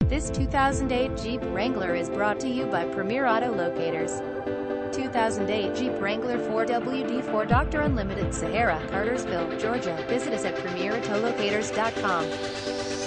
This 2008 Jeep Wrangler is brought to you by Premier Auto Locators. 2008 Jeep Wrangler 4WD4 Dr. Unlimited, Sahara, Cartersville, Georgia. Visit us at premierautolocators.com.